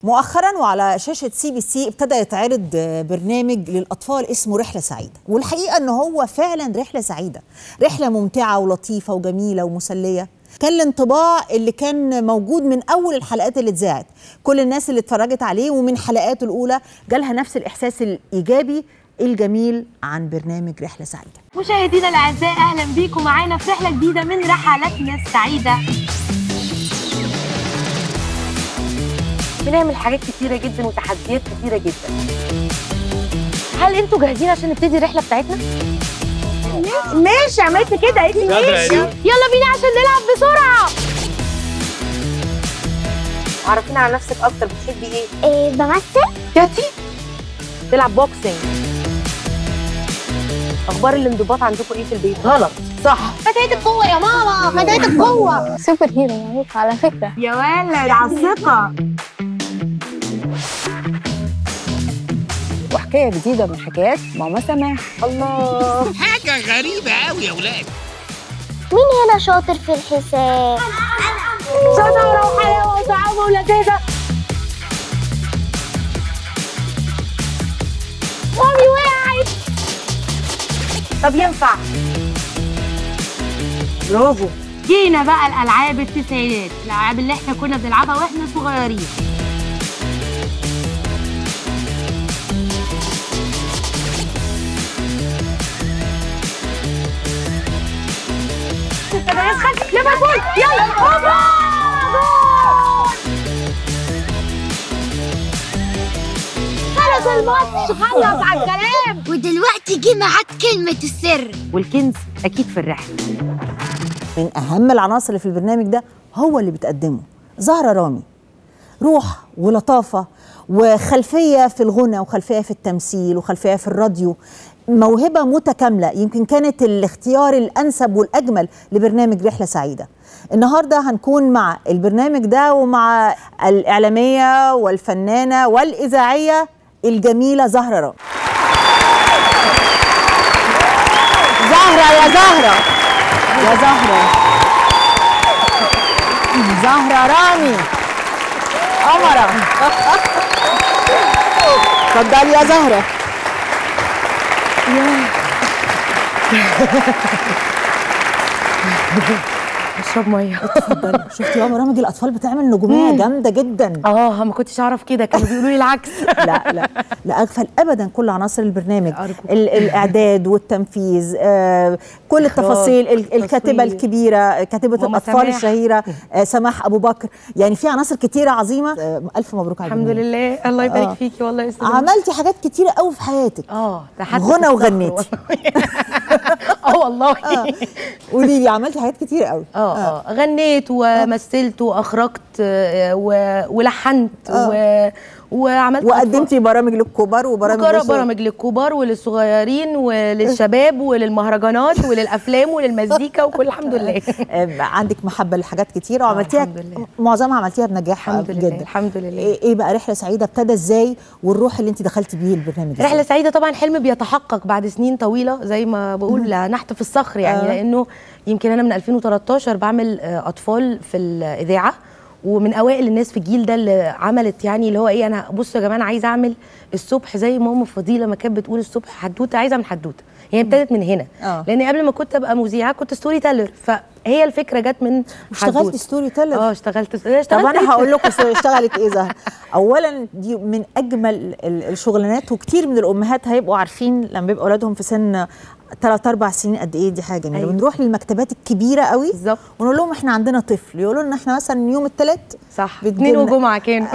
مؤخرا وعلى شاشة CBC ابتدى يتعرض برنامج للأطفال اسمه رحلة سعيدة، والحقيقة أنه هو فعلا رحلة سعيدة، رحلة ممتعة ولطيفة وجميلة ومسلية. كان الانطباع اللي كان موجود من أول الحلقات اللي اتذاعت، كل الناس اللي اتفرجت عليه ومن حلقاته الأولى جالها نفس الإحساس الإيجابي الجميل عن برنامج رحلة سعيدة. مشاهدينا الأعزاء، أهلا بيكم معانا في رحلة جديدة من رحلاتنا السعيدة. بنعمل حاجات كتيرة جدا وتحديات كتيرة جدا. هل انتوا جاهزين عشان نبتدي الرحلة بتاعتنا؟ ماشي، عملت كده قالت لي ماشي. يلا بينا عشان نلعب بسرعة. عرفينا على نفسك أكتر، بتحبي إيه؟ بمثل. ياتي تلعب بوكسينج. أخبار الانضباط عندكم إيه في البيت؟ غلط صح. فتاة القوة يا ماما، فتاة القوة. سوبر هيرو يعني على فكرة. يا ولد على الثقة. وحكايه جديده من حكايات ماما سماح. الله، حاجة غريبة قوي يا ولاد. مين هنا شاطر في الحساب؟ شطارة وحلاوة وصعوبة ولذيذة. مامي وقعت. طب ينفع. برافو. جينا بقى الألعاب التسعينات، الألعاب اللي احنا كنا بنلعبها واحنا صغيرين. ليفربول، يلا هوبا خلص الماتش، خلص على الكلام. ودلوقتي جه ميعاد كلمة السر، والكنز أكيد في الرحلة. من أهم العناصر اللي في البرنامج ده هو اللي بتقدمه زهرة رامي، روح ولطافة وخلفية في الغنى وخلفية في التمثيل وخلفية في الراديو، موهبة متكاملة. يمكن كانت الاختيار الأنسب والأجمل لبرنامج رحلة سعيدة. النهاردة هنكون مع البرنامج ده ومع الإعلامية والفنانة والإذاعية الجميلة زهرة رامي. زهرة يا زهرة، يا زهرة، زهرة رامي قمرة. اتفضلي يا زهرة. اشرب ميه. اتفضلي. شفتي بقى برامج الاطفال بتعمل نجوميه جامده جدا. ما كنتش اعرف كده، كانوا بيقولوا لي العكس. لا لا لا، اغفل ابدا كل عناصر البرنامج، الاعداد والتنفيذ، كل التفاصيل، الكاتبه الكبيره، كاتبه الاطفال الشهيره سماح ابو بكر، يعني في عناصر كتيره عظيمه. الف مبروك على الحمد لله، الله يبارك فيكي والله يا استاذه. عملتي حاجات كتيره قوي في حياتك. ده حتى غنى وغنيتي. والله. قولي لي، عملتي حاجات كتيره قوي. غنيت ومثلت واخرجت ولحنت وعملت وقدمتي برامج للكبار برامج للكبار وللصغيرين وللشباب وللمهرجانات وللافلام وللمزيكا وكل الحمد لله. عندك محبه لحاجات كتيره وعملتيها، معظمها عملتيها بنجاح جدا. الحمد لله. ايه بقى رحله سعيده ابتدى ازاي، والروح اللي انت دخلتي بيه البرنامج؟ رحله سعيده طبعا حلم بيتحقق بعد سنين طويله، زي ما بقول نحت في الصخر يعني. لانه يمكن انا من 2013 بعمل اطفال في الاذاعه، ومن اوائل الناس في الجيل ده اللي عملت يعني اللي هو ايه، انا بصوا يا جماعه انا عايزه اعمل الصبح زي ماما فضيله ما كانت بتقول الصبح حدوته، عايزه اعمل حدوته. هي ابتدت من هنا. لان قبل ما كنت ابقى مذيعه كنت ستوري تيلر، فهي الفكره جت من اشتغلت ستوري تيلر. اشتغلت. طب انا هقول لكم اشتغلت ايه زهر. اولا دي من اجمل الشغلانات، وكتير من الامهات هيبقوا عارفين لما بيبقى اولادهم في سن 3-4 سنين قد ايه دي حاجه جميله. أيوة. بنروح للمكتبات الكبيره قوي بالظبط ونقول لهم احنا عندنا طفل، يقولوا لنا احنا مثلا يوم الثلاث صح 2 وجمعه كانوا.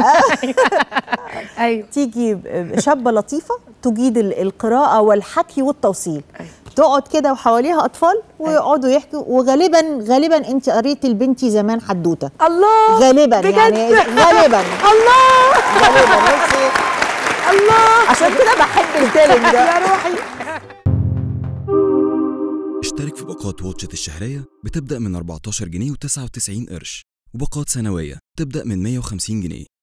ايوه. تيجي شابه لطيفه تجيد القراءه والحكي والتوصيل. أيوة. تقعد كده وحواليها اطفال ويقعدوا يحكوا، وغالبا انت قريتي لبنتي زمان حدوته. الله، غالبا بجد. يعني غالبا. الله، غالبا. الله، عشان كده بحب التالنت ده. يا روحي. اشترك في باقات واتشت الشهرية بتبدأ من 14 جنيه و99 قرش، وباقات سنوية تبدأ من 150 جنيه.